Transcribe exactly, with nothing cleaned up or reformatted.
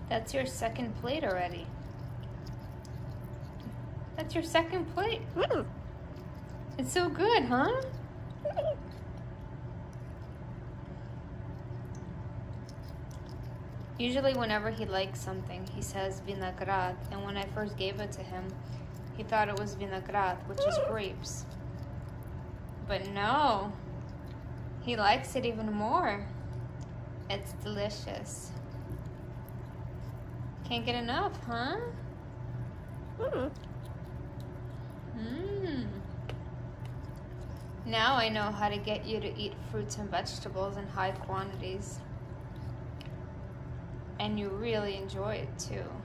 That's your second plate already. That's your second plate. It's so good, huh? Usually whenever he likes something, he says vinagrat, and when I first gave it to him, he thought it was vinagrat, which is grapes. But no, he likes it even more. It's delicious. Can't get enough, huh? Mmm. Now I know how to get you to eat fruits and vegetables in high quantities. And you really enjoy it too.